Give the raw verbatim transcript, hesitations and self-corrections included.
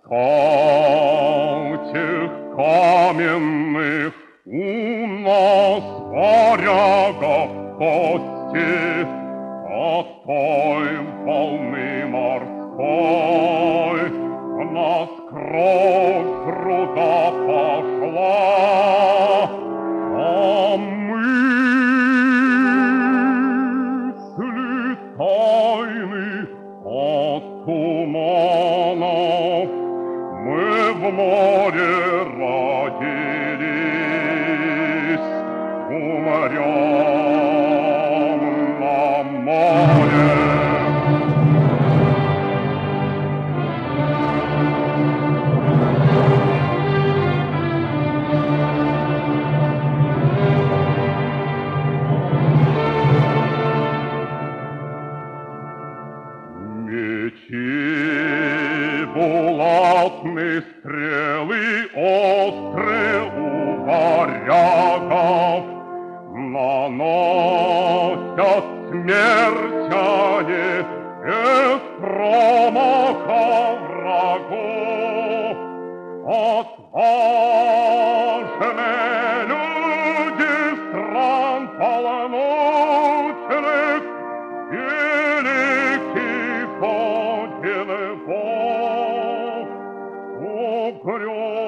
Скольких каменных у нас варягов кости, от той волны морской в нас кровь труда пошла, а мысли тайны от туманов мы в море родились, умрем на море. Мечи булатные, стрелы острые у варягов наносят смерть они без промаха врагу. Отважные люди стран полночных, великий подвиг Бог, угрюм